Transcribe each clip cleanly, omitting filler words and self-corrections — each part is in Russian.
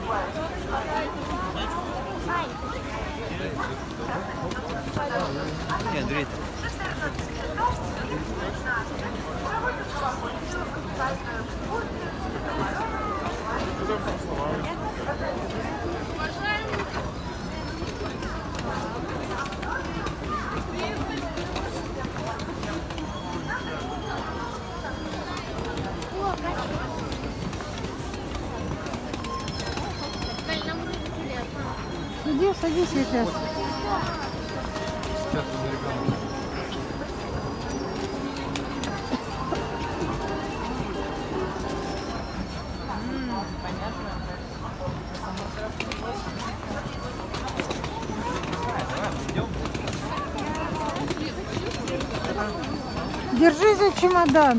Не, Андрей. Иди, садись сейчас. Сейчас он ребенок. Держи за чемодан.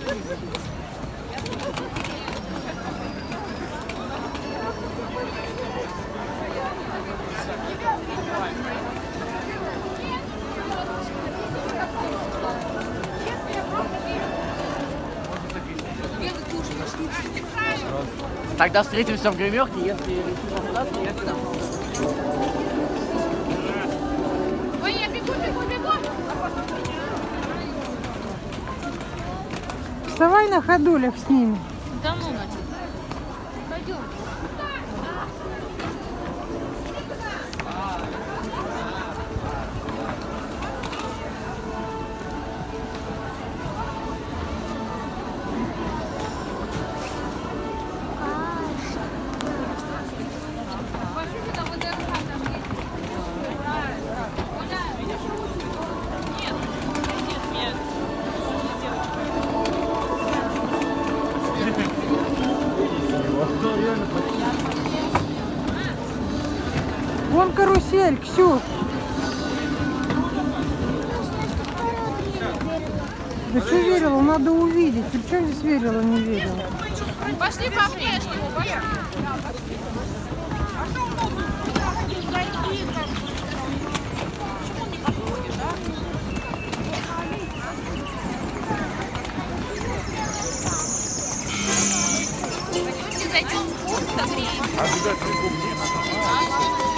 Тогда встретимся в гримерке, если решим остаться, я сюда. Ой, я бегу, бегу, бегу! Вставай на ходулях с ними. Да ну нафиг. Пойдем. Вон карусель, Ксюш. Да что верила? Надо увидеть. Ты что здесь верила, не верила? Пошли по-прежнему, пошли. Пойдемте зайдем в клуб, согреемся. Обязательно.